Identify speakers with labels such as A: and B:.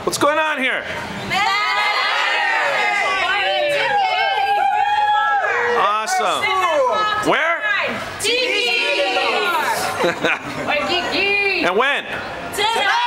A: What's going on here? Awesome. Where?
B: Tiki!
A: And when?
B: Tonight!